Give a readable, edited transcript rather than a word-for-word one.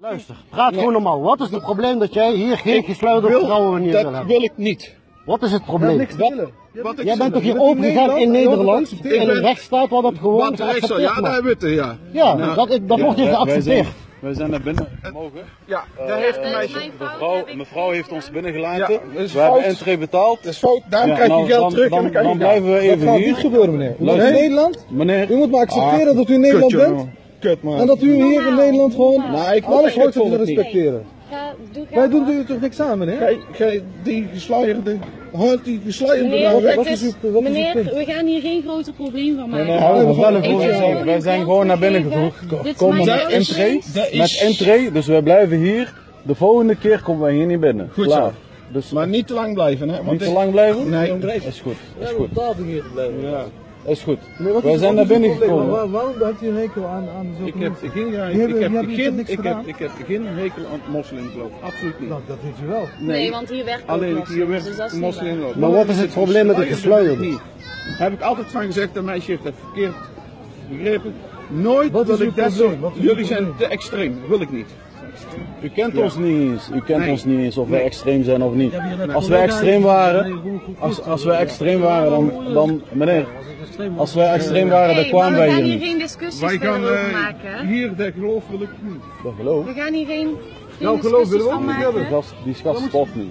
Luister, praat gewoon normaal. Wat is het probleem dat jij hier geen gesluiterde vrouwen neer wil hebben? Dat wil ik niet. Wat is het probleem? Niks te willen. Jij bent toch hier overgegaan in Nederland, in een rechtsstaat waar dat gewoon geaccepteerd ja, wordt? daar weten, ja. Ja, dat wordt hier geaccepteerd. Wij zijn naar binnen mogen. Ja, daar heeft een meisje. Mevrouw heeft ons binnengelaten. Ja, dat is we hebben fout. entree betaald. Dat is fout, daarom Ja, krijg je nou, geld terug en dan kan je dan blijven we even Dat gaat hier. niet gebeuren, meneer. U bent Luister. in Nederland. Meneer, U moet maar accepteren dat u in Nederland bent. Kut, man. En dat u hier in Nederland gewoon alles hoort te het niet. respecteren. Wij doen er toch niks aan, meneer? Gij die gesluierde, hoort die gesluierde Meneer, nou weg. Wat is uw punt? meneer, we gaan hier geen groter probleem van maken. wij zijn gewoon naar binnen gekomen met entree. Dat is- Met entree, dus wij blijven hier. De volgende keer komen wij hier niet binnen. Goed Klaar. zo. Dus Maar niet te lang blijven, hè? Want niet te ik- lang blijven? Nee. Is goed. Is goed. hier te blijven. Ja. Is goed. Wat Wij is- zijn wat naar is uw binnen probleem? gekomen. Waarom hebt u een hekel aan zulke Ik heb mensen? geen, Die hebben- die hebben hier toch niks gedaan? ik heb geen hekel aan moslimgeloof. Absoluut niet. Nou, dat heeft u wel. Nee, want hier werkt ook Alleen moslims, hier dus werd dat is niet waar. moslimgeloof. Maar wat is het probleem met de gesluierde? Niet. Heb ik altijd van gezegd, dat meisje heeft dat verkeerd begrepen. Nooit Wat is wil uw ik dat probleem? zo. Wat is uw Jullie zijn probleem? te extreem, wil ik niet. U kent ons niet eens. U kent Nee. ons niet eens of wij Nee. extreem zijn of niet. Als wij extreem waren, als wij extreem waren, dan meneer, als wij extreem waren, dan Hey, kwamen maar wij we hier gaan hier niet. geen discussies Wij gaan verder over maken. hier, dat geloof wil ik niet. Dat geloof. We gaan hier geen Jouw geloof discussies willen we ook van niet maken. hebben. Die gast stopt niet.